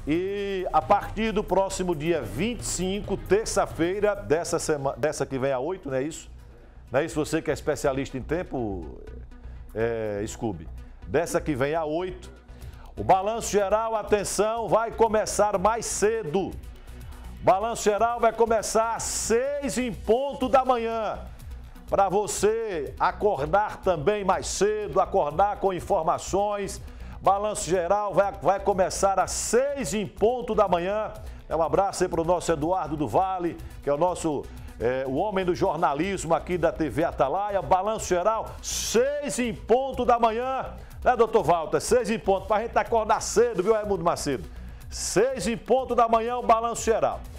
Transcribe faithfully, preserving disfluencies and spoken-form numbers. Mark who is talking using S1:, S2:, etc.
S1: E a partir do próximo dia vinte e cinco, terça-feira, dessa semana, dessa que vem a oito, não é isso? Não é isso? Você que é especialista em tempo, é, Scooby. Dessa que vem a oito, o balanço geral, atenção, vai começar mais cedo. Balanço geral vai começar às seis em ponto da manhã. Para você acordar também mais cedo, acordar com informações. Balanço geral vai, vai começar às seis em ponto da manhã. Um abraço aí para o nosso Eduardo do Vale, que é o nosso, é, o homem do jornalismo aqui da T V Atalaia. Balanço geral, seis em ponto da manhã. Né, doutor Walter? Seis em ponto, para a gente acordar cedo, viu, Raimundo Macedo? Seis em ponto da manhã, o balanço geral.